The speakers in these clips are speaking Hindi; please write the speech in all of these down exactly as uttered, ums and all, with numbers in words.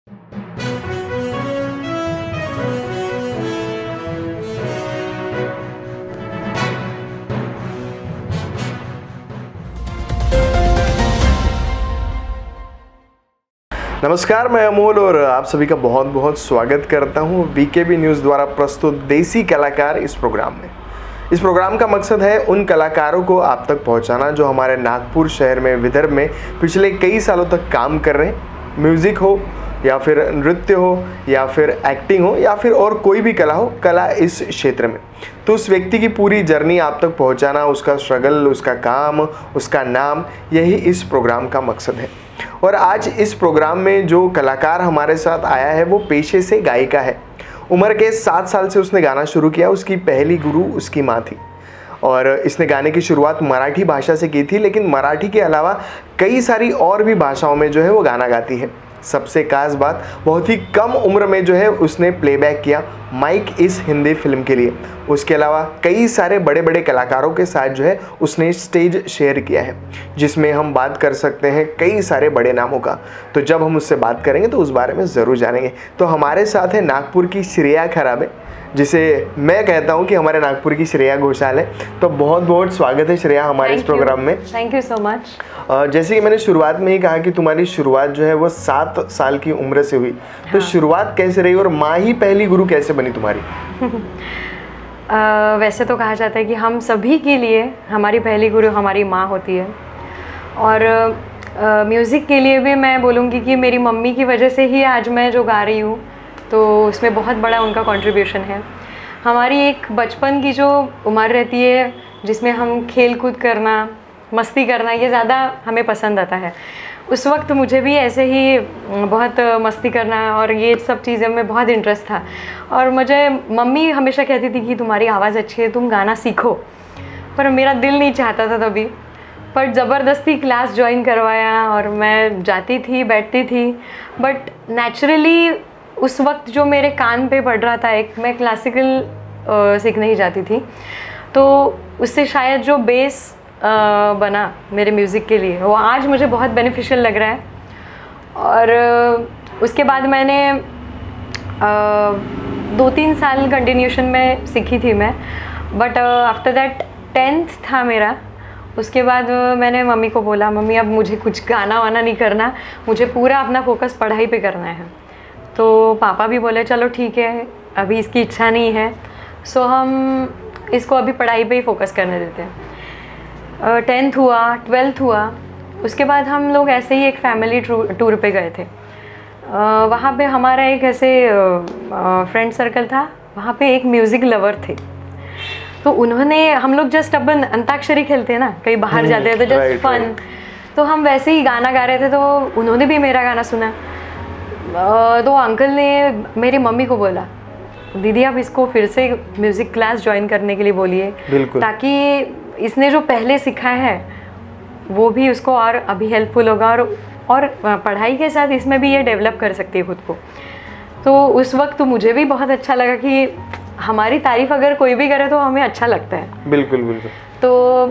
नमस्कार, मैं अमोल और आप सभी का बहुत बहुत स्वागत करता हूं वीकेबी न्यूज़ द्वारा प्रस्तुत देसी कलाकार इस प्रोग्राम में। इस प्रोग्राम का मकसद है उन कलाकारों को आप तक पहुंचाना जो हमारे नागपुर शहर में, विदर्भ में पिछले कई सालों तक काम कर रहे हैं। म्यूज़िक हो या फिर नृत्य हो या फिर एक्टिंग हो या फिर और कोई भी कला हो, कला इस क्षेत्र में, तो उस व्यक्ति की पूरी जर्नी आप तक पहुंचाना, उसका स्ट्रगल, उसका काम, उसका नाम, यही इस प्रोग्राम का मकसद है। और आज इस प्रोग्राम में जो कलाकार हमारे साथ आया है वो पेशे से गायिका है। उम्र के सात साल से उसने गाना शुरू किया। उसकी पहली गुरु उसकी माँ थी और इसने गाने की शुरुआत मराठी भाषा से की थी, लेकिन मराठी के अलावा कई सारी और भी भाषाओं में जो है वो गाना गाती है। सबसे खास बात, बहुत ही कम उम्र में जो है उसने प्लेबैक किया माइक इस हिंदी फिल्म के लिए। उसके अलावा कई सारे बड़े बड़े कलाकारों के साथ जो है उसने स्टेज शेयर किया है, जिसमें हम बात कर सकते हैं कई सारे बड़े नामों का। तो जब हम उससे बात करेंगे तो उस बारे में ज़रूर जानेंगे। तो हमारे साथ है नागपुर की श्रेया खराबे, जिसे मैं कहता हूं कि हमारे नागपुर की श्रेया घोषाल है। तो बहुत बहुत स्वागत है श्रेया हमारे इस प्रोग्राम में। Thank you so much. जैसे कि मैंने शुरुआत में ही कहा कि तुम्हारी शुरुआत जो है वो सात साल की उम्र से हुई। हाँ। तो शुरुआत कैसे रही और माँ ही पहली गुरु कैसे बनी तुम्हारी? आ, वैसे तो कहा जाता है कि हम सभी के लिए हमारी पहली गुरु हमारी माँ होती है। और म्यूज़िक के लिए भी मैं बोलूँगी कि मेरी मम्मी की वजह से ही आज मैं जो गा रही हूँ, तो उसमें बहुत बड़ा उनका कंट्रीब्यूशन है। हमारी एक बचपन की जो उम्र रहती है जिसमें हम खेल कूद करना, मस्ती करना, ये ज़्यादा हमें पसंद आता है। उस वक्त मुझे भी ऐसे ही बहुत मस्ती करना और ये सब चीज़ें में बहुत इंटरेस्ट था। और मुझे मम्मी हमेशा कहती थी कि तुम्हारी आवाज़ अच्छी है, तुम गाना सीखो। पर मेरा दिल नहीं चाहता था तभी, पर ज़बरदस्ती क्लास ज्वाइन करवाया और मैं जाती थी, बैठती थी। बट नेचुरली उस वक्त जो मेरे कान पे पड़ रहा था, एक मैं क्लासिकल सीखने ही जाती थी, तो उससे शायद जो बेस Uh, बना मेरे म्यूज़िक के लिए, वो आज मुझे बहुत बेनिफिशियल लग रहा है। और uh, उसके बाद मैंने uh, दो तीन साल कंटिन्यूशन में सीखी थी मैं। बट आफ्टर दैट टेंथ था मेरा। उसके बाद uh, मैंने मम्मी को बोला, मम्मी अब मुझे कुछ गाना वाना नहीं करना, मुझे पूरा अपना फोकस पढ़ाई पे करना है। तो पापा भी बोले चलो ठीक है, अभी इसकी इच्छा नहीं है, सो हम इसको अभी पढ़ाई पे ही फोकस करने देते हैं। टेंथ uh, हुआ, ट्वेल्थ हुआ, उसके बाद हम लोग ऐसे ही एक फैमिली टूर पे गए थे। uh, वहाँ पे हमारा एक ऐसे फ्रेंड uh, सर्कल था, वहाँ पे एक म्यूज़िक लवर थे। तो उन्होंने, हम लोग जस्ट अपन अंताक्षरी खेलते हैं ना, कहीं बाहर hmm, जाते हैं तो जस्ट फन, तो हम वैसे ही गाना गा रहे थे, तो उन्होंने भी मेरा गाना सुना। uh, तो अंकल ने मेरी मम्मी को बोला, दीदी आप इसको फिर से म्यूज़िक क्लास ज्वाइन करने के लिए बोलिए, ताकि इसने जो पहले सीखा है वो भी उसको और अभी हेल्पफुल होगा, और और पढ़ाई के साथ इसमें भी ये डेवलप कर सकती है खुद को। तो उस वक्त तो मुझे भी बहुत अच्छा लगा कि हमारी तारीफ़ अगर कोई भी करे तो हमें अच्छा लगता है। बिल्कुल बिल्कुल। तो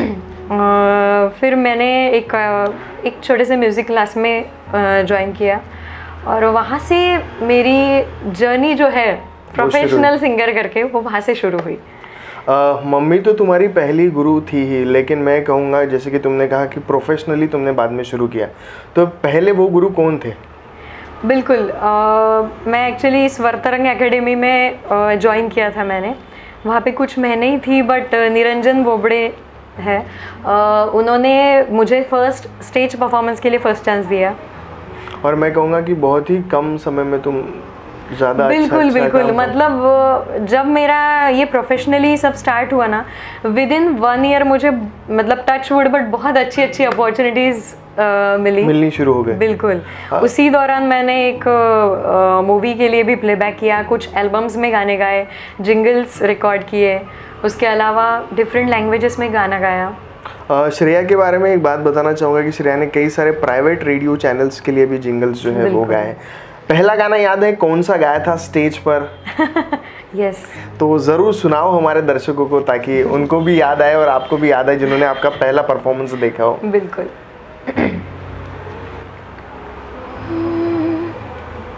आ, फिर मैंने एक एक छोटे से म्यूज़िक क्लास में ज्वाइन किया और वहाँ से मेरी जर्नी जो है प्रोफेशनल सिंगर करके, वो वहाँ से शुरू हुई। Uh, मम्मी तो तुम्हारी पहली गुरु थी ही, लेकिन मैं कहूँगा जैसे कि तुमने कहा कि प्रोफेशनली तुमने बाद में शुरू किया, तो पहले वो गुरु कौन थे? बिल्कुल, uh, मैं एक्चुअली इस वर्तरंग एकेडमी में ज्वाइन uh, किया था मैंने। वहाँ पे कुछ महीने ही थी, बट निरंजन बोबड़े है, uh, उन्होंने मुझे फर्स्ट स्टेज परफॉर्मेंस के लिए फर्स्ट चांस दिया। और मैं कहूँगा कि बहुत ही कम समय में तुम ज़्यादा बिल्कुल अच्छा, बिल्कुल अच्छा मतलब जब मेरा ये प्रोफेशनली सब स्टार्ट हुआ ना, विद इन वन ईयर मुझे मतलब टच वुड बट बहुत अच्छी अच्छी अपॉर्चुनिटीज़ मिली मिलनी शुरू हो गई। बिल्कुल। उसी दौरान मैंने एक मूवी के लिए भी प्लेबैक किया, कुछ एल्बम्स में गाने गाए, जिंगल्स रिकॉर्ड किए, उसके अलावा डिफरेंट लैंग्वेजेस में गाना गाया। श्रेया के बारे में एक बात बताना चाहूँगा कि श्रेया ने कई सारे प्राइवेट रेडियो चैनल्स के लिए भी जिंगल्स जो है वो गाए। पहला गाना याद है कौन सा गाया था स्टेज पर? Yes yes. तो ज़रूर सुनाओ हमारे दर्शकों को, ताकि उनको भी याद आए और आपको भी याद आए जिन्होंने आपका पहला परफॉर्मेंस देखा हो। बिल्कुल।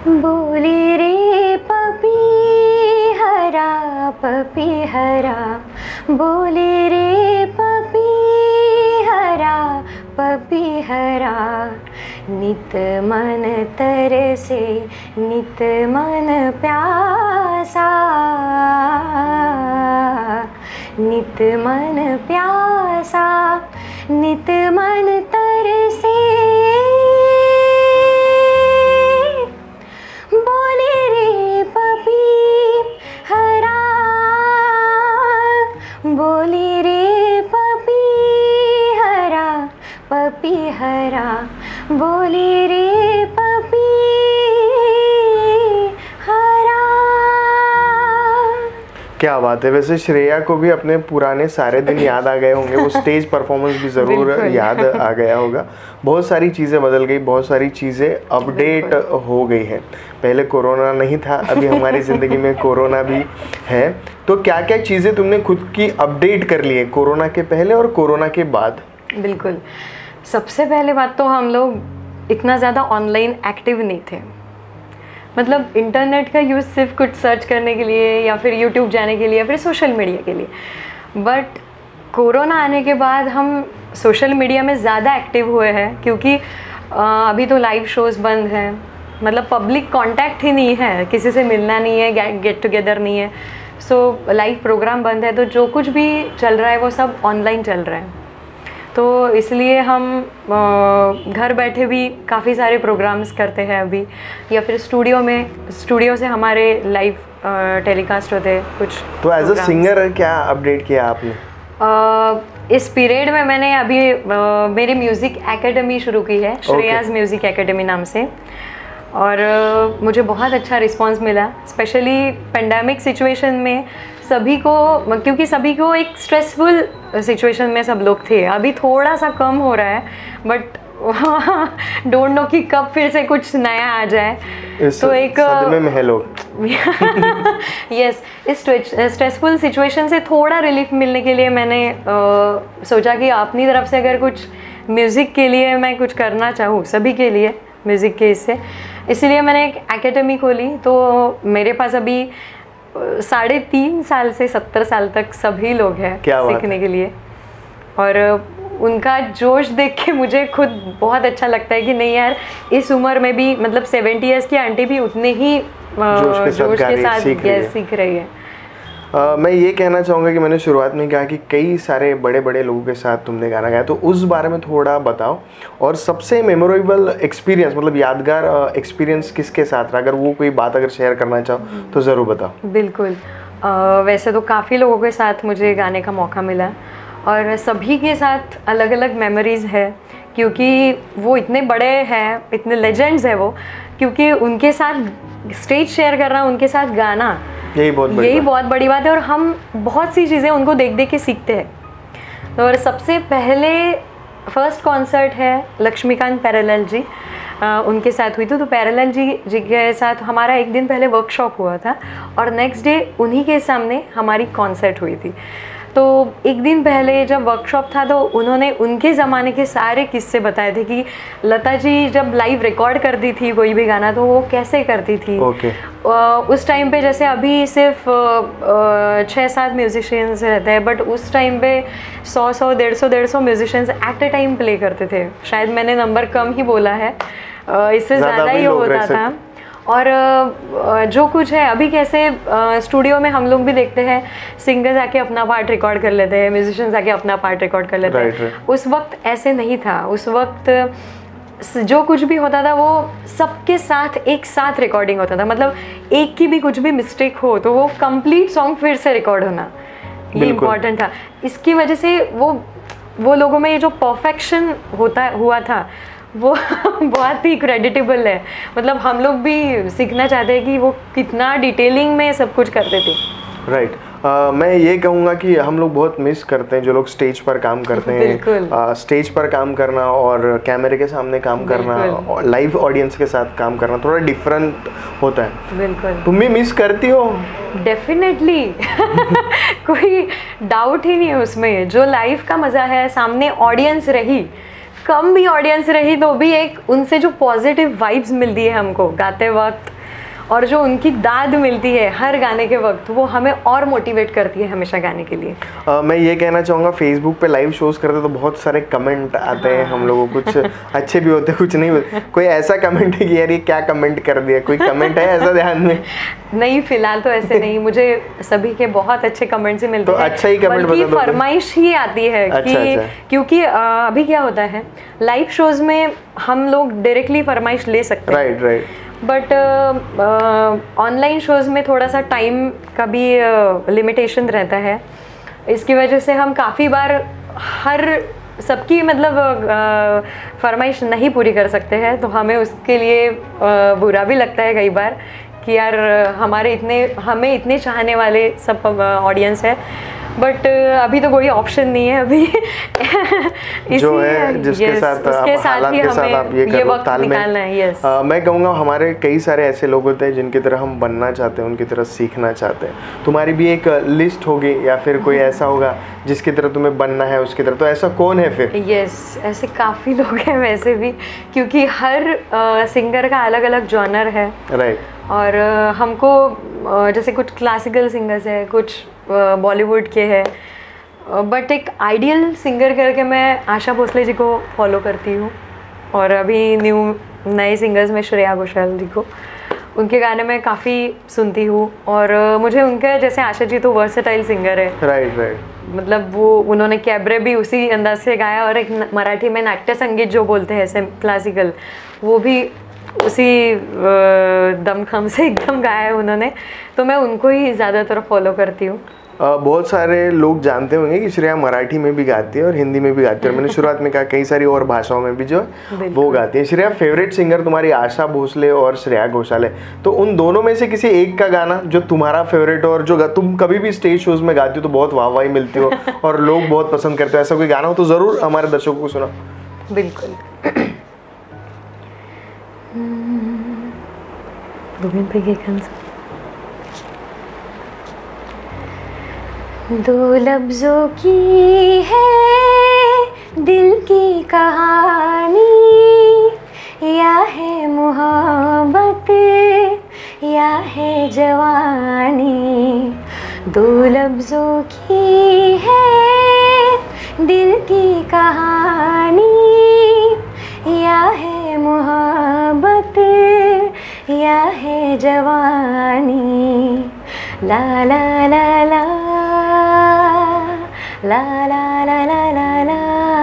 बोली रे पपी हरा पपी हरा, बोली रे पपी हरा पपी हरा, नित मन तरसे नित मन प्यासा, नित मन प्यासा, नित मन तरसे, बोले रे पपी हरा, बोली रे पपी हरा पपी हरा, बोली रे पपी हरा। क्या बात है। वैसे श्रेया को भी अपने पुराने सारे दिन याद आ गए होंगे, वो स्टेज परफॉर्मेंस भी ज़रूर याद आ गया होगा। बहुत सारी चीज़ें बदल गई, बहुत सारी चीज़ें अपडेट हो गई है। पहले कोरोना नहीं था, अभी हमारी ज़िंदगी में कोरोना भी है। तो क्या क्या चीज़ें तुमने खुद की अपडेट कर ली है कोरोना के पहले और कोरोना के बाद? बिल्कुल, सबसे पहले बात तो हम लोग इतना ज़्यादा ऑनलाइन एक्टिव नहीं थे। मतलब इंटरनेट का यूज़ सिर्फ कुछ सर्च करने के लिए या फिर यूट्यूब जाने के लिए या फिर सोशल मीडिया के लिए। बट कोरोना आने के बाद हम सोशल मीडिया में ज़्यादा एक्टिव हुए हैं, क्योंकि अभी तो लाइव शोज़ बंद हैं, मतलब पब्लिक कांटेक्ट ही नहीं है, किसी से मिलना नहीं है, गेट टुगेदर नहीं है। सो लाइव प्रोग्राम बंद है, तो जो कुछ भी चल रहा है वो सब ऑनलाइन चल रहा है। तो इसलिए हम घर बैठे भी काफ़ी सारे प्रोग्राम्स करते हैं अभी, या फिर स्टूडियो में स्टूडियो से हमारे लाइव टेलीकास्ट होते हैं कुछ। तो एज अ सिंगर क्या अपडेट किया आपने? uh, इस पीरियड में मैंने अभी uh, मेरी म्यूज़िक एकेडमी शुरू की है, श्रेयाज़ म्यूज़िक एकेडमी नाम से, और uh, मुझे बहुत अच्छा रिस्पांस मिला। स्पेशली पेंडेमिक सिचुएशन में सभी को, क्योंकि सभी को एक स्ट्रेसफुल सिचुएशन में सब लोग थे। अभी थोड़ा सा कम हो रहा है, बट डोंट नो कि कब फिर से कुछ नया आ जाए। तो एक सदमे में है लोग। यस, इस स्ट्रेसफुल सिचुएशन से थोड़ा रिलीफ मिलने के लिए मैंने uh, सोचा कि अपनी तरफ से अगर कुछ म्यूज़िक के लिए मैं कुछ करना चाहूँ, सभी के लिए म्यूज़िक के इससे, इसलिए मैंने एक एकेडमी खोली। तो मेरे पास अभी साढ़े तीन साल से सत्तर साल तक सभी लोग हैं सीखने के लिए, और उनका जोश देख के मुझे खुद बहुत अच्छा लगता है कि नहीं यार, इस उम्र में भी, मतलब सेवेंटी ईयर्स की आंटी भी उतने ही जोश के साथ, जोश के साथ सीख रही है, सीख रही है। Uh, मैं ये कहना चाहूँगा कि मैंने शुरुआत में कहा कि कई सारे बड़े बड़े लोगों के साथ तुमने गाना गाया, तो उस बारे में थोड़ा बताओ। और सबसे मेमोरेबल एक्सपीरियंस, मतलब यादगार एक्सपीरियंस किसके साथ रहा? अगर वो कोई बात अगर शेयर करना चाहो तो ज़रूर बताओ। बिल्कुल, uh, वैसे तो काफ़ी लोगों के साथ मुझे गाने का मौका मिला, और सभी के साथ अलग अलग मेमोरीज़ है, क्योंकि वो इतने बड़े हैं, इतने लेजेंड्स हैं वो, क्योंकि उनके साथ स्टेज शेयर करना, उनके साथ गाना, यही बहुत बड़ी यही बहुत बड़ी बात है। और हम बहुत सी चीज़ें उनको देख देख के सीखते हैं। और सबसे पहले फर्स्ट कॉन्सर्ट है लक्ष्मीकांत पैरेलल जी, आ, उनके साथ हुई थी। तो पैरेलल जी जी के साथ हमारा एक दिन पहले वर्कशॉप हुआ था, और नेक्स्ट डे उन्हीं के सामने हमारी कॉन्सर्ट हुई थी। तो एक दिन पहले जब वर्कशॉप था, तो उन्होंने उनके ज़माने के सारे किस्से बताए थे कि लता जी जब लाइव रिकॉर्ड करती थी कोई भी गाना, तो वो कैसे करती थी। okay. उस टाइम पे जैसे अभी सिर्फ छः सात म्यूजिशियंस रहते हैं, बट उस टाइम पे सौ सौ डेढ़ सौ डेढ़ सौ musicians at a time play करते थे। शायद मैंने नंबर कम ही बोला है, इससे ज़्यादा ही होता था। और जो कुछ है अभी, कैसे स्टूडियो में हम लोग भी देखते हैं, सिंगर्स आके अपना पार्ट रिकॉर्ड कर लेते हैं, म्यूजिशियंस आके अपना पार्ट रिकॉर्ड कर लेते हैं। उस वक्त ऐसे नहीं था। उस वक्त जो कुछ भी होता था वो सबके साथ एक साथ रिकॉर्डिंग होता था। मतलब एक की भी कुछ भी मिस्टेक हो तो वो कंप्लीट सॉन्ग फिर से रिकॉर्ड होना, ये इम्पॉर्टेंट था। इसकी वजह से वो वो लोगों में ये जो परफेक्शन होता हुआ था वो बहुत ही क्रेडिटेबल है। मतलब हम लोग भी सीखना चाहते हैं कि वो कितना डिटेलिंग में सब कुछ करते थे। Right right. uh, मैं ये कहूँगा कि हम लोग बहुत मिस करते हैं जो लोग स्टेज पर काम करते हैं। uh, स्टेज पर काम करना और कैमरे के सामने काम करना और लाइव ऑडियंस के साथ काम करना थोड़ा डिफरेंट होता है। बिल्कुल। तुम भी मिस करती हो? डेफिनेटली कोई डाउट ही नहीं है उसमें। जो लाइव का मज़ा है, सामने ऑडियंस रही, कम भी ऑडियंस रही तो भी एक उनसे जो पॉजिटिव वाइब्स मिलती है हमको गाते वक्त, और जो उनकी दाद मिलती है हर गाने के वक्त, वो हमें और मोटिवेट करती है हमेशा गाने के लिए। uh, मैं ये कहना चाहूँगा, फेसबुक पे लाइव शोज करते तो बहुत सारे कमेंट आते हैं हम लोगों को, कुछ अच्छे भी होते हैं कुछ नहीं होते। कोई ऐसा कमेंट है कि यार ये क्या कमेंट कर दिया, कोई कमेंट है ऐसा ध्यान में? नहीं, फिलहाल तो ऐसे नहीं, मुझे सभी के बहुत अच्छे कमेंट्स ही मिलते तो हैं। अच्छा ही कमेंट बता दो। फरमाइश ही आती है अच्छा, कि अच्छा। क्योंकि अभी क्या होता है, लाइव शोज में हम लोग डायरेक्टली फरमाइश ले सकते हैं, right right, but online shows में थोड़ा सा टाइम का भी लिमिटेशन रहता है। इसकी वजह से हम काफ़ी बार हर सबकी मतलब फरमाइश नहीं पूरी कर सकते हैं, तो हमें उसके लिए uh, बुरा भी लगता है कई बार कि यार हमारे इतने हमें इतने चाहने वाले सब ऑडियंस है, बट अभी तो कोई ऑप्शन नहीं है अभी। जो है जिसके yes, साथ उसके आप साथ हालात ही के साथ हमें आप ये ये करो, वक्त ताल में निकालना है। yes. आ, मैं कहूँगा हमारे कई सारे ऐसे लोग होते हैं जिनकी तरह हम बनना चाहते हैं, उनकी तरह सीखना चाहते हैं। तुम्हारी भी एक लिस्ट होगी या फिर कोई ऐसा होगा जिसकी तरह तुम्हें बनना है उसकी तरह, तो ऐसा कौन है फिर? यस yes, ऐसे काफ़ी लोग हैं वैसे भी, क्योंकि हर सिंगर का अलग अलग जॉनर है। Right right. और uh, हमको uh, जैसे कुछ क्लासिकल सिंगर्स है, कुछ बॉलीवुड uh, के हैं, बट uh, एक आइडियल सिंगर करके मैं आशा भोसले जी को फॉलो करती हूँ, और अभी न्यू नए सिंगर्स में श्रेया घोषाल जी को, उनके गाने में काफ़ी सुनती हूँ। और uh, मुझे उनके जैसे आशा जी तो वर्सेटाइल सिंगर है। राइट राइट, मतलब वो उन्होंने कैबरे भी उसी अंदाज से गाया, और एक मराठी में नाट्य संगीत जो बोलते हैं ऐसे क्लासिकल, वो भी उसी दमखम से एकदम गाया है उन्होंने, तो मैं उनको ही ज़्यादातर फॉलो करती हूँ। बहुत सारे लोग जानते होंगे कि श्रेया मराठी में भी गाती है और हिंदी में भी गाती है, और मैंने शुरुआत में कहा कई सारी और भाषाओं में भी जो वो गाती है। श्रेया, फेवरेट सिंगर तुम्हारी आशा भोसले और श्रेया घोषाल है, तो उन दोनों में से किसी एक का गाना जो तुम्हारा फेवरेट हो और जो तुम कभी भी स्टेज शोज में गाती हो तो बहुत वाहवाही मिलती हो और लोग बहुत पसंद करते हो, ऐसा कोई गाना हो तो ज़रूर हमारे दर्शकों को सुना। बिल्कुल। गोविंद पे दो लफ्जों की है दिल की कहानी, या है मोहब्बत या है जवानी। दो लफ्जों की है दिल की कहानी, या है मोहब्बत या है जवानी। ला ला ला ला ला ला ला ला ला ला।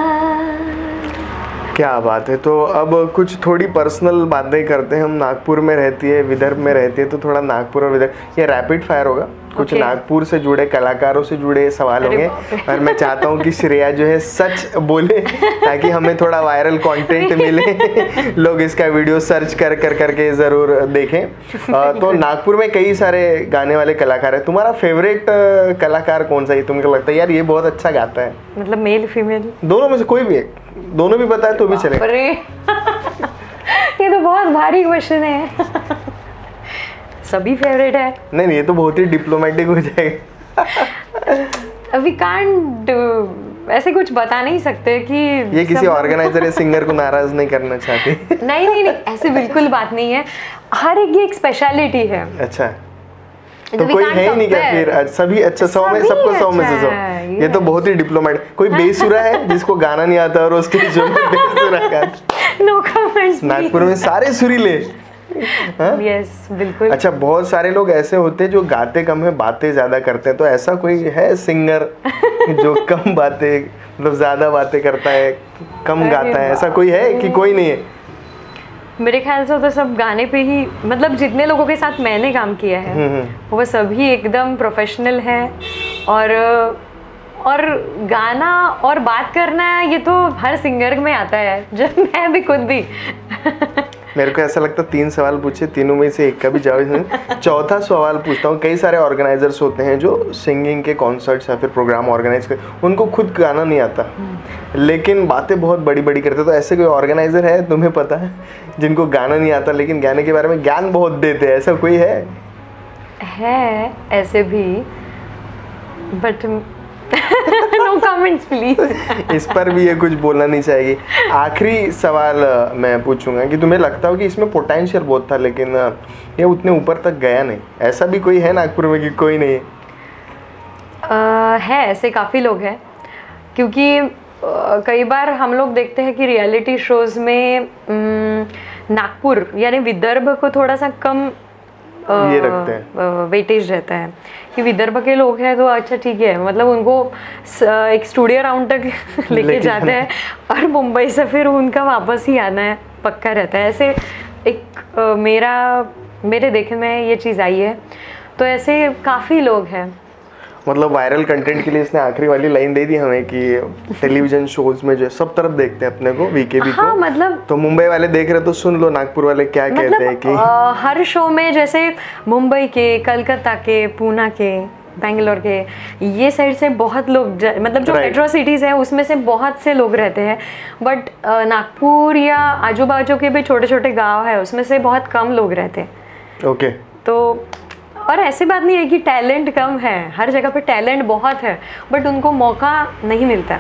क्या बात है। तो अब कुछ थोड़ी पर्सनल बातें करते हैं। हम नागपुर में रहती है, विदर्भ में रहती है, तो थोड़ा नागपुर और विदर्भ, ये रैपिड फायर होगा। कुछ okay. नागपुर से जुड़े कलाकारों से जुड़े सवाल होंगे, और मैं चाहता हूँ कि श्रेया जो है सच बोले ताकि हमें थोड़ा वायरल कंटेंट मिले, लोग इसका वीडियो सर्च कर कर करके ज़रूर देखें। तो नागपुर में कई सारे गाने वाले कलाकार हैं, तुम्हारा फेवरेट कलाकार कौन सा है? तुमको लगता है यार ये बहुत अच्छा गाता है? मतलब मेल फीमेल दोनों में से कोई भी एक, दोनों भी बताए तो भी चलेगा। ये तो बहुत भारी क्वेश्चन है। सभी फेवरेट है? नहीं नहीं, ये तो बहुत ही डिप्लोमेटिक हो जाएगा। अभी कांट ऐसे कुछ बता नहीं सकते कि ये किसी ऑर्गेनाइजर या सिंगर को नाराज नहीं करना चाहती। नहीं नहीं नहीं, ऐसे बिल्कुल बात नहीं है। हर एक की एक स्पेशलिटी है। अच्छा, तो कोई है ही नहीं क्या फिर? सभी अच्छा, सौ में सबको सौ में से सौ। ये तो बहुत ही डिप्लोमेट। कोई बेसुरा है जिसको गाना नहीं आता और उसके जो बेसुरा गाता? No comments. नागपुर में सारे सुरीले। यस बिल्कुल। अच्छा, बहुत सारे लोग ऐसे होते हैं जो गाते कम है बातें ज्यादा करते हैं, तो ऐसा कोई है सिंगर जो कम बातें मतलब ज्यादा बातें करता है, कम गाता है, ऐसा कोई है कि कोई नहीं है? मेरे ख्याल से तो सब गाने पे ही, मतलब जितने लोगों के साथ मैंने काम किया है वो सभी एकदम प्रोफेशनल हैं, और और गाना और बात करना ये तो हर सिंगर में आता है, जब मैं भी खुद भी। मेरे को ऐसा लगता है तीन सवाल पूछे, तीनों में से एक का भी जवाब नहीं। चौथा सवाल पूछता हूँ। कई सारे ऑर्गेनाइजर्स होते हैं जो सिंगिंग के कॉन्सर्ट्स या फिर प्रोग्राम ऑर्गेनाइज कर, उनको खुद गाना नहीं आता लेकिन बातें बहुत बड़ी बड़ी करते, तो ऐसे कोई ऑर्गेनाइजर है तुम्हें पता है जिनको गाना नहीं आता लेकिन गाने के बारे में ज्ञान बहुत देते हैं? ऐसा कोई है? है ऐसे भी, बट नो कमेंट्स प्लीज। इस पर भी ये कुछ बोलना नहीं चाहेगी। आखिरी सवाल मैं पूछूंगा कि तुम्हें लगता हो कि इसमें पोटेंशियल बहुत था लेकिन ये उतने ऊपर तक गया नहीं, ऐसा भी कोई है नागपुर में कि कोई नहीं है? आ, है, ऐसे काफ़ी लोग हैं, क्योंकि आ, कई बार हम लोग देखते हैं कि रियलिटी शोज़ में नागपुर यानी विदर्भ को थोड़ा सा कम ये रखते हैं, वेटेज रहता है कि विदर्भ के लोग हैं तो अच्छा ठीक है, मतलब उनको एक स्टूडियो राउंड तक लेके जाते हैं और मुंबई से फिर उनका वापस ही आना है पक्का रहता है। ऐसे एक आ, मेरा मेरे देखने में ये चीज़ आई है, तो ऐसे काफ़ी लोग हैं। मतलब वायरल कंटेंट के लिए इसने आखिरी वाली लाइन दे दी हमें कि टेलीविजन शोज में जो सब तरफ देखते हैं अपने को, वीकेबी को। हाँ, मतलब तो मुंबई वाले देख रहे तो सुन लो नागपुर वाले क्या मतलब, कहते हैं कि आ, हर शो में जैसे मुंबई के, कलकत्ता के, पूना के, बेंगलोर के, ये साइड से बहुत लोग, मतलब जो मेट्रो सिटीज़ है उसमें से बहुत से लोग रहते हैं, बट नागपुर या आजू बाजू के भी छोटे छोटे गाँव है उसमें से बहुत कम लोग रहते हैं। ओके। तो और ऐसी बात नहीं है कि टैलेंट कम है, हर जगह पे टैलेंट बहुत है, बट उनको मौका नहीं मिलता।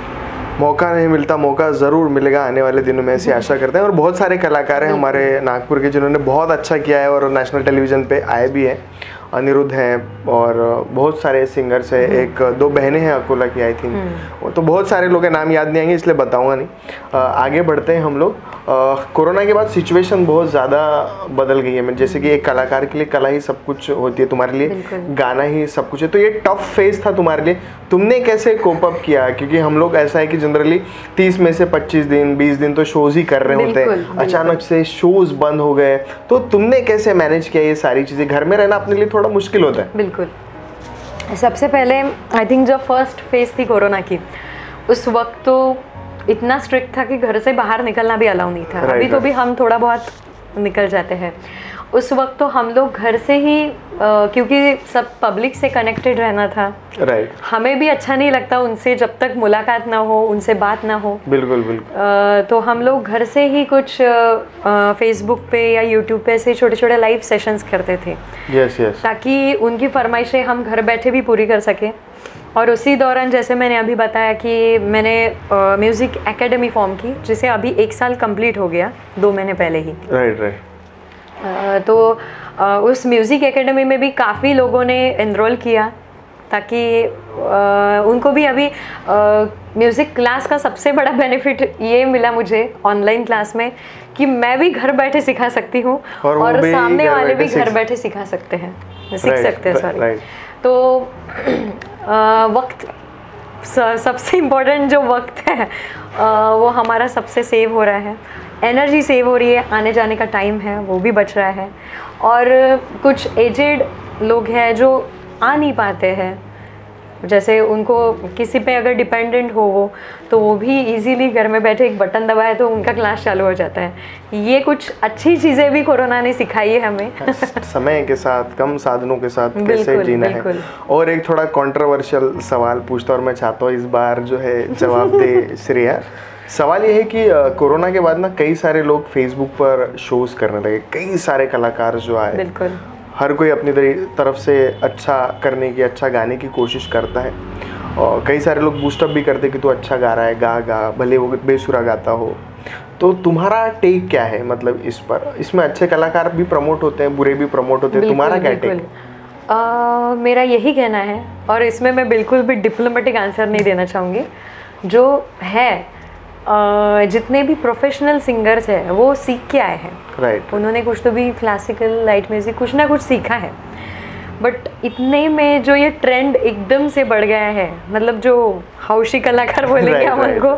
मौका नहीं मिलता, मौका ज़रूर मिलेगा आने वाले दिनों में, ऐसी आशा करते हैं। और बहुत सारे कलाकार हैं हमारे नागपुर के जिन्होंने बहुत अच्छा किया है और नेशनल टेलीविज़न पे आए भी हैं। अनिरुद्ध हैं और बहुत सारे सिंगर्स हैं, एक दो बहनें हैं अकोला की आई थिंक, तो बहुत सारे लोग हैं, नाम याद नहीं आएंगे इसलिए बताऊंगा नहीं। आ, आगे बढ़ते हैं हम लोग। कोरोना के बाद सिचुएशन बहुत ज़्यादा बदल गई है, जैसे कि एक कलाकार के लिए कला ही सब कुछ होती है, तुम्हारे लिए गाना ही सब कुछ है, तो ये टफ फेज था तुम्हारे लिए, तुमने कैसे कोप अप किया? क्योंकि हम लोग ऐसा है कि जनरली तीस में से पच्चीस दिन बीस दिन तो शोज ही कर रहे होते हैं, अचानक से शोज बंद हो गए, तो तुमने कैसे मैनेज किया ये सारी चीज़ें? घर में रहना अपने लिए थोड़ा मुश्किल होता है। बिल्कुल। सबसे पहले आई थिंक जो फर्स्ट फेज थी कोरोना की, उस वक्त तो इतना स्ट्रिक्ट था कि घर से बाहर निकलना भी अलाउ नहीं था। अभी तो भी हम थोड़ा बहुत निकल जाते हैं, उस वक्त तो हम लोग घर से ही, आ, क्योंकि सब पब्लिक से कनेक्टेड रहना था, राइट। हमें भी अच्छा नहीं लगता उनसे जब तक मुलाकात ना हो, उनसे बात ना हो। बिल्कुल बिल्कुल। आ, तो हम लोग घर से ही कुछ फेसबुक पे या यूट्यूब पे से छोटे छोटे लाइव सेशंस करते थे, यस यस, ताकि उनकी फरमाइशें हम घर बैठे भी पूरी कर सकें। और उसी दौरान जैसे मैंने अभी बताया कि मैंने म्यूज़िक एकेडमी फॉर्म की, जिसे अभी एक साल कंप्लीट हो गया दो महीने पहले ही। Right right. Uh, तो uh, उस म्यूज़िक एकेडमी में भी काफ़ी लोगों ने एनरोल किया, ताकि uh, उनको भी अभी म्यूज़िक uh, क्लास का सबसे बड़ा बेनिफिट ये मिला मुझे ऑनलाइन क्लास में कि मैं भी घर बैठे सिखा सकती हूँ और, और सामने वाले भी घर बैठे सिखा सकते हैं, सीख सकते हैं, सॉरी। तो uh, वक्त सबसे इम्पोर्टेंट जो वक्त है uh, वो हमारा सबसे सेव हो रहा है, एनर्जी सेव हो रही है, आने जाने का टाइम है वो भी बच रहा है। और कुछ एजेड लोग हैं जो आ नहीं पाते हैं, जैसे उनको किसी पे अगर डिपेंडेंट हो वो, तो वो भी इजीली घर में बैठे एक बटन दबाए तो उनका क्लास चालू हो जाता है। ये कुछ अच्छी चीज़ें भी कोरोना ने सिखाई है हमें समय के साथ, कम साधनों के साथ कैसे जीना है। और एक थोड़ा कंट्रोवर्शियल सवाल पूछता और मैं चाहता हूँ इस बार जो है जवाब दे श्रेया। सवाल ये है कि कोरोना के बाद ना कई सारे लोग फेसबुक पर शोज करने लगे, कई सारे कलाकार जो आए, बिल्कुल हर कोई अपनी तरफ से अच्छा करने की, अच्छा गाने की कोशिश करता है, और कई सारे लोग बूस्टअप भी करते कि तू अच्छा गा रहा है, गा गा भले वो बेसुरा गाता हो। तो तुम्हारा टेक क्या है, मतलब इस पर? इसमें अच्छे कलाकार भी प्रमोट होते हैं, बुरे भी प्रमोट होते हैं, तुम्हारा क्या टेक? Uh, मेरा यही कहना है, और इसमें मैं बिल्कुल भी डिप्लोमेटिक आंसर नहीं देना चाहूँगी। जो है uh, जितने भी प्रोफेशनल सिंगर्स हैं वो सीख के आए हैं, राइट right. उन्होंने कुछ तो भी क्लासिकल, लाइट म्यूज़िक, कुछ ना कुछ सीखा है। बट इतने में जो ये ट्रेंड एकदम से बढ़ गया है, मतलब जो हौशी कलाकार बोलेंगे हम उनको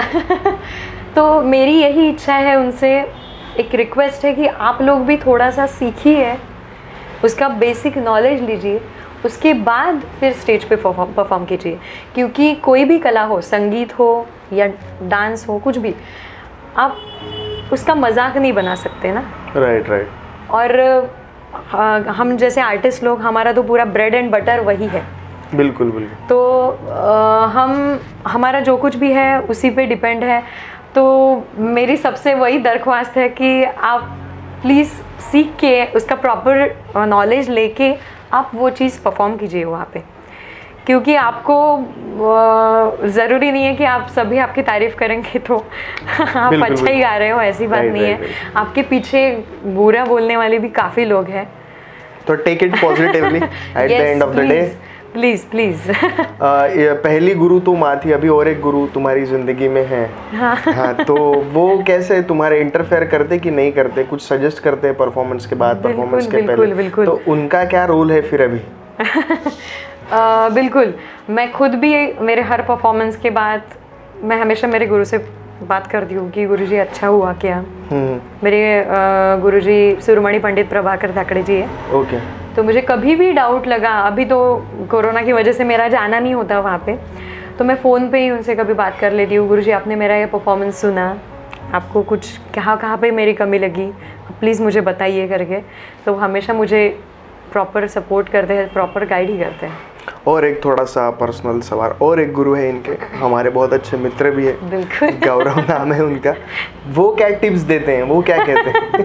तो मेरी यही इच्छा है उनसे, एक रिक्वेस्ट है कि आप लोग भी थोड़ा सा सीखिए, उसका बेसिक नॉलेज लीजिए, उसके बाद फिर स्टेज पे परफॉर्म कीजिए। क्योंकि कोई भी कला हो, संगीत हो या डांस हो, कुछ भी, आप उसका मजाक नहीं बना सकते ना। Right right. और आ, हम जैसे आर्टिस्ट लोग, हमारा तो पूरा ब्रेड एंड बटर वही है। बिल्कुल बिल्कुल। तो आ, हम हमारा जो कुछ भी है उसी पे डिपेंड है। तो मेरी सबसे वही दरख्वास्त है कि आप प्लीज़ सीख के, उसका प्रॉपर नॉलेज लेके आप वो चीज़ परफॉर्म कीजिए वहाँ पे, क्योंकि आपको ज़रूरी नहीं है कि आप सभी आपकी तारीफ़ करेंगे तो आप बिल्कुल, अच्छा ही गा रहे हो, ऐसी बात राइट, नहीं राइट, है। राइट। आपके पीछे बुरा बोलने वाले भी काफ़ी लोग हैं। तो take it positively at the end of the day. Please please पहली गुरु तो माँ थी, अभी और एक गुरु तुम्हारी जिंदगी में है। हाँ हाँ, तो वो कैसे तुम्हारे इंटरफेयर करते कि नहीं करते, कुछ सजेस्ट करते हैं परफॉर्मेंस के बाद, परफॉर्मेंस के बिल्कुल, पहले? बिल्कुल। तो उनका क्या रोल है फिर अभी? uh, बिल्कुल, मैं खुद भी मेरे हर परफॉर्मेंस के बाद मैं हमेशा मेरे गुरु से बात करती हूँ कि गुरुजी अच्छा हुआ क्या। हम्म, मेरे uh, गुरुजी सुरमणि पंडित प्रभाकर धाकड़े जी है। ओके। तो मुझे कभी भी डाउट लगा, अभी तो कोरोना की वजह से मेरा जाना नहीं होता वहाँ पे, तो मैं फ़ोन पे ही उनसे कभी बात कर लेती हूँ। गुरुजी आपने मेरा ये परफॉर्मेंस सुना, आपको कुछ कहाँ कहाँ पे मेरी कमी लगी, प्लीज़ मुझे बताइए करके। तो वो हमेशा मुझे प्रॉपर सपोर्ट करते हैं, प्रॉपर गाइड ही करते हैं। और एक थोड़ा सा पर्सनल सवाल, और एक गुरु है इनके, हमारे बहुत अच्छे मित्र भी है, बिल्कुल गौरव नाम है उनका, वो क्या टिप्स देते हैं, वो क्या कहते हैं?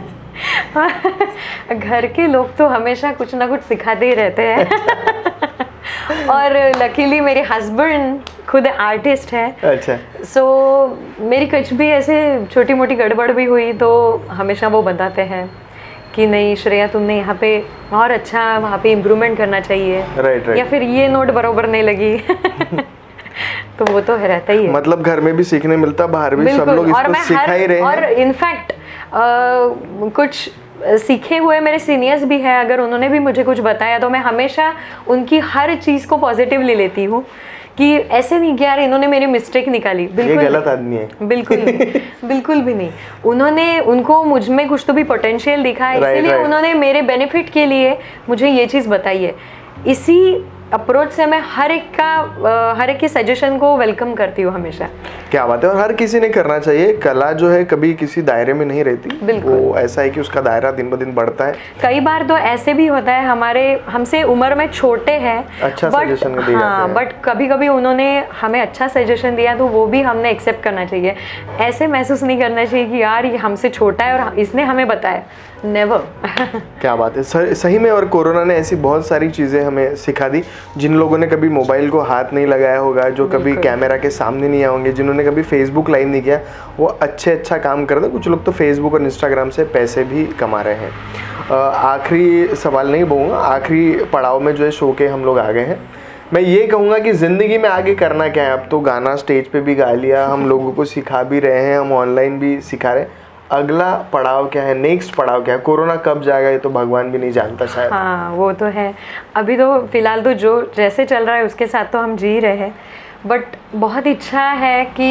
घर के लोग तो हमेशा कुछ ना कुछ सिखाते ही रहते हैं और लकीली मेरे हस्बैंड खुद आर्टिस्ट है। अच्छा। सो so, मेरी कुछ भी ऐसे छोटी मोटी गड़बड़ भी हुई तो हमेशा वो बताते हैं कि नहीं श्रेया, तुमने यहाँ पे और अच्छा वहाँ पे इम्प्रूवमेंट करना चाहिए, राइट राइट। या फिर ये नोट बराबर नहीं लगी तो वो तो है, रहता ही है। मतलब घर में भी सीखने मिलता, बाहर भी सब लोग इसको सिखा ही रहे हैं। और इनफैक्ट कुछ सीखे हुए मेरे सीनियर्स भी हैं, अगर उन्होंने भी मुझे कुछ बताया तो मैं हमेशा उनकी हर चीज़ को पॉजिटिवली लेती हूँ कि ऐसे नहीं कि यार इन्होंने मेरी मिस्टेक निकाली, बिल्कुल ये गलत आदमी है, बिल्कुल नहीं, बिल्कुल भी नहीं। उन्होंने उनको मुझ में कुछ तो भी पोटेंशियल दिखा है, इसीलिए उन्होंने मेरे बेनिफिट के लिए मुझे ये चीज़ बताई है। इसी अप्रोच से मैं हर एक का हर एक के सजेशन को वेलकम करती हूँ हमेशा। क्या बात है। और हर किसी ने करना चाहिए। कला जो है कभी किसी दायरे में नहीं रहती, वो ऐसा है कि उसका दायरा दिन ब दिन बढ़ता है। कई बार तो ऐसे भी होता है, हमारे हमसे उम्र में छोटे हैं, अच्छा सजेशन दिए हाँ, जाते हैं, बट कभी कभी उन्होंने हमें अच्छा सजेशन दिया तो वो भी हमने एक्सेप्ट करना चाहिए। ऐसे महसूस नहीं करना चाहिए कि यार ये हमसे छोटा है और इसने हमें बताया, नेवर। क्या बात है, सही में। और कोरोना ने ऐसी बहुत सारी चीज़ें हमें सिखा दी। जिन लोगों ने कभी मोबाइल को हाथ नहीं लगाया होगा, जो कभी कैमरा के सामने नहीं आएंगे, जिन्होंने कभी फेसबुक लाइव नहीं किया, वो अच्छे अच्छा काम कर रहे। कुछ लोग तो फेसबुक और इंस्टाग्राम से पैसे भी कमा रहे हैं। आखिरी सवाल नहीं बोलूँगा, आखिरी पड़ाव में जो है शो के हम लोग आ गए हैं। मैं ये कहूँगा कि ज़िंदगी में आगे करना क्या है। अब तो गाना स्टेज पे भी गा लिया, हम लोगों को सिखा भी रहे हैं, हम ऑनलाइन भी सिखा रहे हैं। अगला पड़ाव क्या है, नेक्स्ट पड़ाव क्या है? कोरोना कब जाएगा ये तो भगवान भी नहीं जानता शायद। हाँ वो तो है। अभी तो फिलहाल तो जो जैसे चल रहा है उसके साथ तो हम जी रहे हैं, बट बहुत इच्छा है कि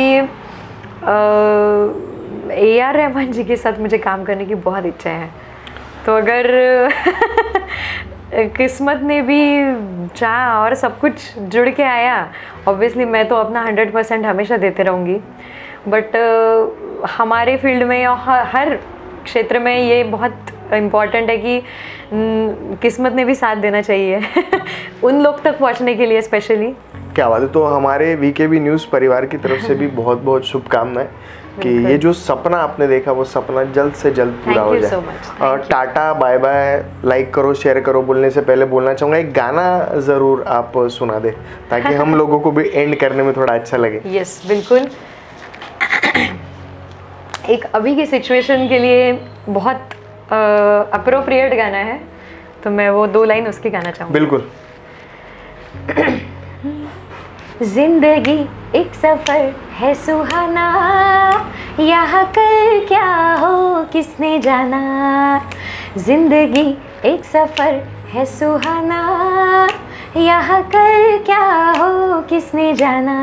ए आर रहमान जी के साथ मुझे काम करने की बहुत इच्छा है। तो अगर किस्मत ने भी चाहा और सब कुछ जुड़ के आया, ऑब्वियसली मैं तो अपना हंड्रेड परसेंट हमेशा देते रहूँगी। बट uh, हमारे फील्ड में या हर क्षेत्र में ये बहुत इम्पॉर्टेंट है कि न, किस्मत ने भी साथ देना चाहिए उन लोग तक पहुंचने के लिए स्पेशली। क्या बात है। तो हमारे वी के बी न्यूज़ परिवार की तरफ से भी बहुत बहुत शुभकामनाएं कि ये जो सपना आपने देखा वो सपना जल्द से जल्द पूरा हो जाए। और टाटा बाय बाय, लाइक करो, शेयर करो। बोलने से पहले बोलना चाहूँगा एक गाना ज़रूर आप सुना दे ताकि हम लोगों को भी एंड करने में थोड़ा अच्छा लगे। यस yes, बिल्कुल। एक अभी की सिचुएशन के लिए बहुत अप्रोप्रिएट गाना है, तो मैं वो दो लाइन उसकी गाना चाहूँगी। बिल्कुल। जिंदगी एक सफर है सुहाना, यहाँ कल क्या हो किसने जाना। जिंदगी एक सफर है सुहाना, यहाँ कल क्या हो किसने जाना।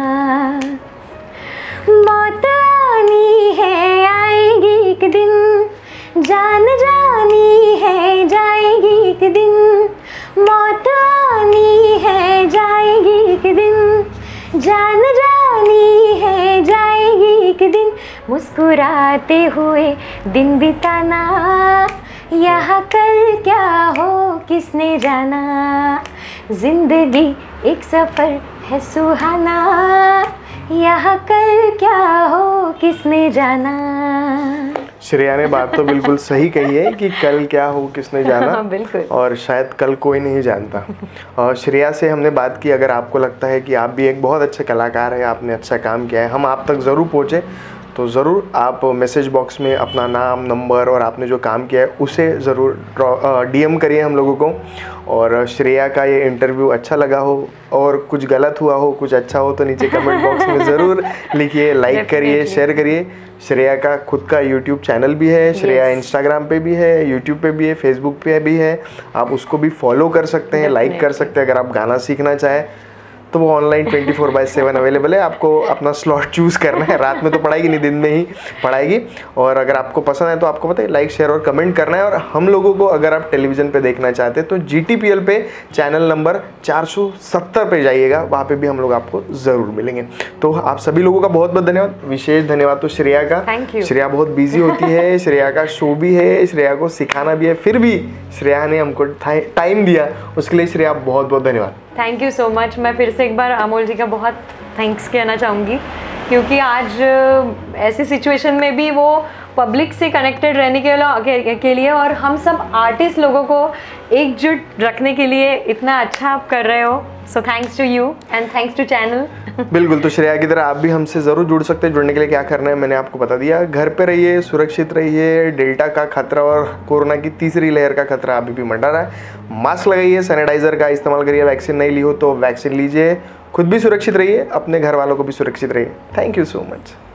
मौत आनी है आएगी एक दिन, जान जानी है जाएगी एक दिन। मौत आनी है जाएगी एक दिन, जान जानी है जाएगी एक दिन। मुस्कुराते हुए दिन बिताना, यहाँ कल क्या हो किसने जाना। जिंदगी एक सफर है सुहाना, यहाँ कल क्या हो किसने जाना। श्रेया ने बात तो बिल्कुल सही कही है कि कल क्या हो किसने जाना, बिल्कुल। और शायद कल कोई नहीं जानता। और श्रेया से हमने बात की, अगर आपको लगता है कि आप भी एक बहुत अच्छे कलाकार हैं, आपने अच्छा काम किया है, हम आप तक ज़रूर पहुँचे, तो ज़रूर आप मैसेज बॉक्स में अपना नाम, नंबर और आपने जो काम किया है उसे ज़रूर डीएम करिए हम लोगों को। और श्रेया का ये इंटरव्यू अच्छा लगा हो और कुछ गलत हुआ हो, कुछ अच्छा हो, तो नीचे कमेंट बॉक्स में ज़रूर लिखिए, लाइक करिए, शेयर करिए। श्रेया का खुद का यूट्यूब चैनल भी है, श्रेया इंस्टाग्राम पे भी है, यूट्यूब पे भी है, फेसबुक पे भी है, आप उसको भी फॉलो कर सकते हैं, लाइक कर सकते हैं। अगर आप गाना सीखना चाहें तो वो online twenty four by seven available है, आपको अपना स्लॉट चूज़ करना है। रात में तो पढ़ाएगी नहीं, दिन में ही पढ़ाएगी। और अगर आपको पसंद है तो आपको पता है लाइक, शेयर और कमेंट करना है। और हम लोगों को अगर आप टेलीविज़न पे देखना चाहते हैं तो जी टी पी एल पे चैनल नंबर चार सौ सत्तर पे जाइएगा, वहाँ पे भी हम लोग आपको ज़रूर मिलेंगे। तो आप सभी लोगों का बहुत बहुत धन्यवाद, विशेष धन्यवाद तो श्रेया का। Thank you. श्रेया बहुत बिजी होती है, श्रेया का शो भी है, श्रेया को सिखाना भी है, फिर भी श्रेया ने हमको टाइम दिया, उसके लिए श्रेया बहुत बहुत धन्यवाद। Thank you so much. मैं फिर से एक बार अमोल जी का बहुत थैंक्स कहना चाहूँगी, क्योंकि आज ऐसी सिचुएशन में भी वो पब्लिक से कनेक्टेड रहने के लिए के लिए और हम सब आर्टिस्ट लोगों को एकजुट रखने के लिए इतना अच्छा आप कर रहे हो। So thanks to you and thanks to channel. बिल्कुल, तो श्रेया की तरह आप भी हमसे ज़रूर जुड़ सकते हैं। जुड़ने के लिए क्या करना है मैंने आपको बता दिया। घर पे रहिए, सुरक्षित रहिए, डेल्टा का खतरा और कोरोना की तीसरी लहर का खतरा अभी भी मंडरा रहा है। मास्क लगाइए, सैनिटाइजर का इस्तेमाल करिए, वैक्सीन नहीं ली हो तो वैक्सीन लीजिए, खुद भी सुरक्षित रहिए, अपने घर वालों को भी सुरक्षित रहिए। Thank you so much.